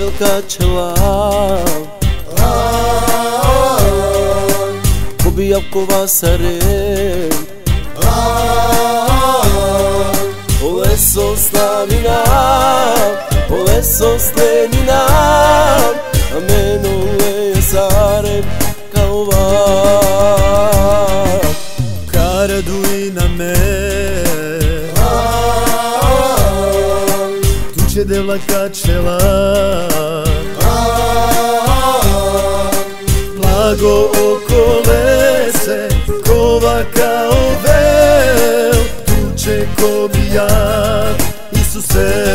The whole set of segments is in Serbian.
velika čela, pobijavkova sarem, Oleso slavina, Oleso slenina, a menule je sarem kao val. Karaduj na me, tu će devlaka čela, blago okolese, kova kao vel, tu će ko bijak, Isuse.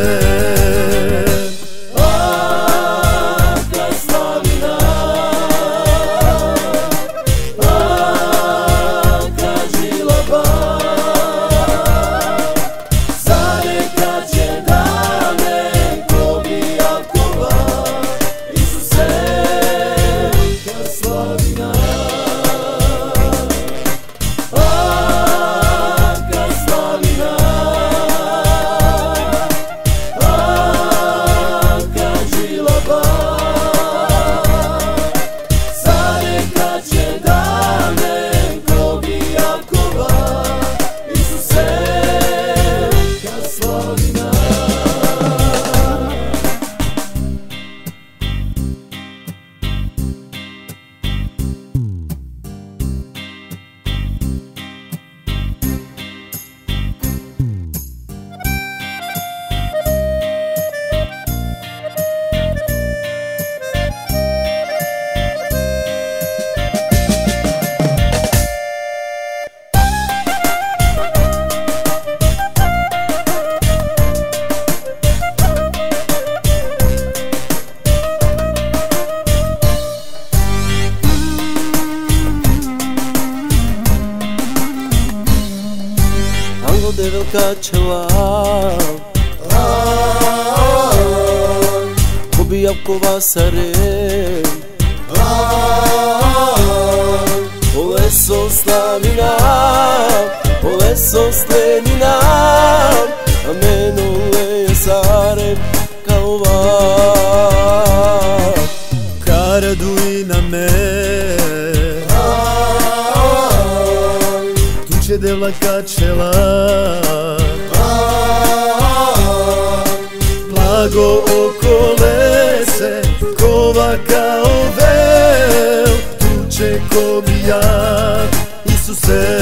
Velika čela, pobijavkova sarem, Oleso slavina, Oleso slenina, a menule je sarem kao val. Karaduj na me, tu će devlaka čela, blago okolese, kova kao vel, tu će ko bijak, Isuse.